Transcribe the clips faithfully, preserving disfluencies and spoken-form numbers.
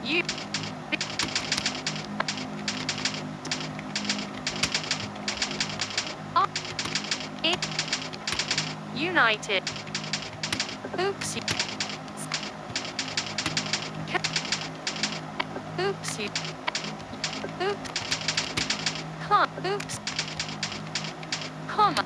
U R I United. Oopsie. Oopsie. Oops. Com. Oops. Comma.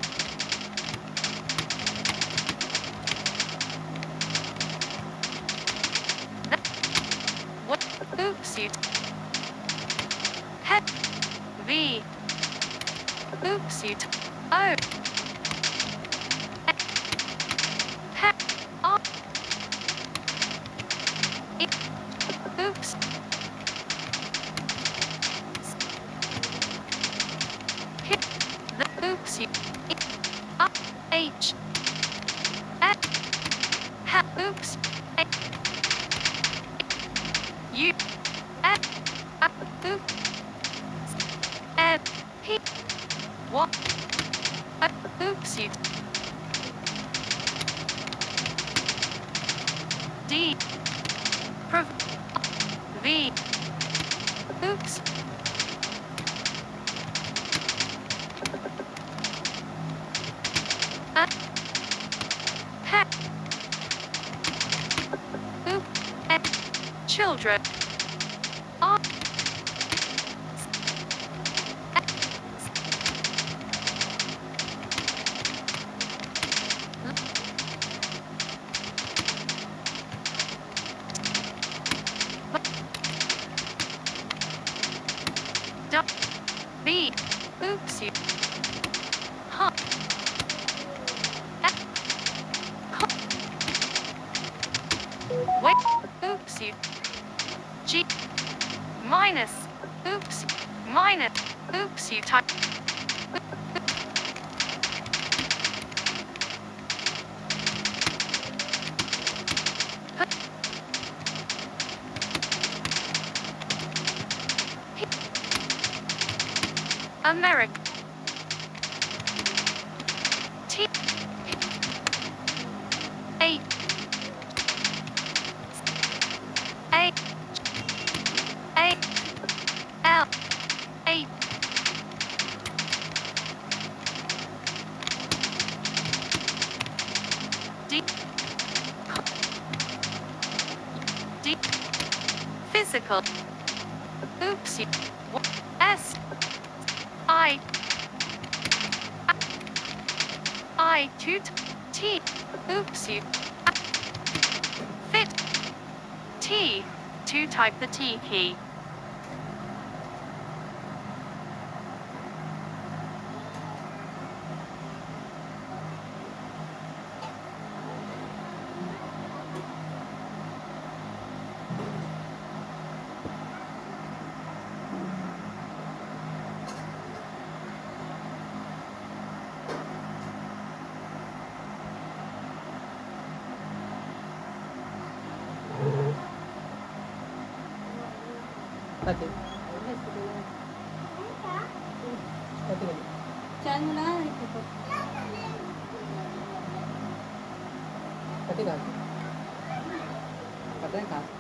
What? Oopsie. Head. V. Oopsie. O. He. R. I. Oops. Hit. The oopsie. I. R. H. F. Ha. Oops. A. U. F. A. Oop. F. P. What? A. Oopsie. D. Prov. V. Oops. A. He. Oop. F. Children. R. B. Oopsie. Huh. F. Wait. Oopsie. G. Minus. Oops. Minus. Oopsie type. America. T. A. A. A. L. A. D. D. Physical. Oopsie. S. I. I. Toot. T. Oopsie. Fit. T. To type the T key. Pati. Pati kali. Saan mo na ito? Pati ka. Pati ka.